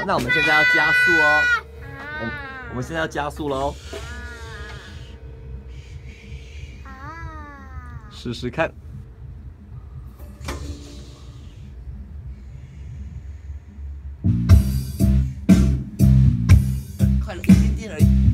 那我们现在要加速哦，我们现在要加速喽，试试看。 快了一点点而已。